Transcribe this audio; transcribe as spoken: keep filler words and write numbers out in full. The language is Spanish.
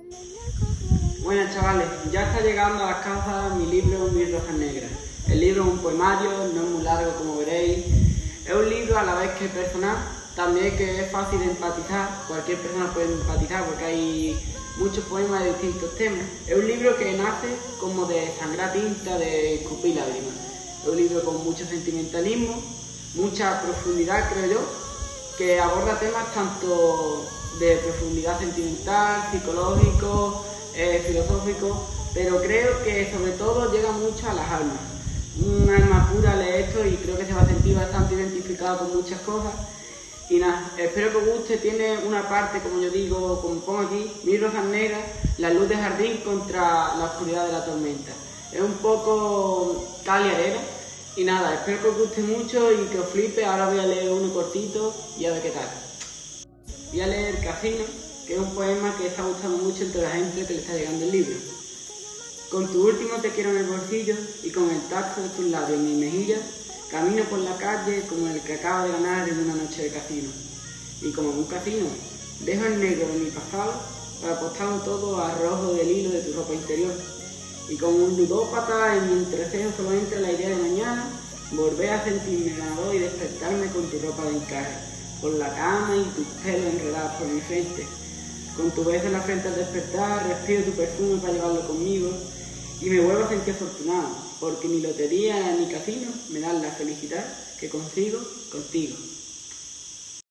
Buenas chavales, ya está llegando a las casas mi libro Mil Rosas Negras. El libro es un poemario, no es muy largo como veréis. Es un libro a la vez que personal, también que es fácil de empatizar. Cualquier persona puede empatizar porque hay muchos poemas de distintos temas. Es un libro que nace como de sangrar tinta, de escupir lágrimas. Es un libro con mucho sentimentalismo, mucha profundidad, creo yo, que aborda temas tanto de profundidad sentimental, psicológico, eh, filosófico, pero creo que sobre todo llega mucho a las almas. Un alma pura lee esto y creo que se va a sentir bastante identificado con muchas cosas. Y nada, espero que os guste. Tiene una parte, como yo digo, como pongo aquí, Mil Rosas Negras, la luz de jardín contra la oscuridad de la tormenta. Es un poco cal y arena. Y nada, espero que os guste mucho y que os flipe. Ahora voy a leer uno cortito y a ver qué tal. Voy a leer Casino, que es un poema que está gustando mucho entre la gente que le está llegando el libro. Con tu último te quiero en el bolsillo y con el tacto de tus labios en mi mejilla, camino por la calle como el que acaba de ganar en una noche de casino. Y como en un casino, dejo el negro de mi pasado para apostarlo todo a rojo del hilo de tu ropa interior. Y como un ludópata en mi entrecejo solo entra la idea de mañana, volver a sentirme ganador y despertarme con tu ropa de encaje, por la cama y tus pelos enredados por mi frente. Con tu beso en la frente al despertar, respiro tu perfume para llevarlo conmigo y me vuelvo a sentir afortunado, porque ni lotería ni casino me dan la felicidad que consigo contigo.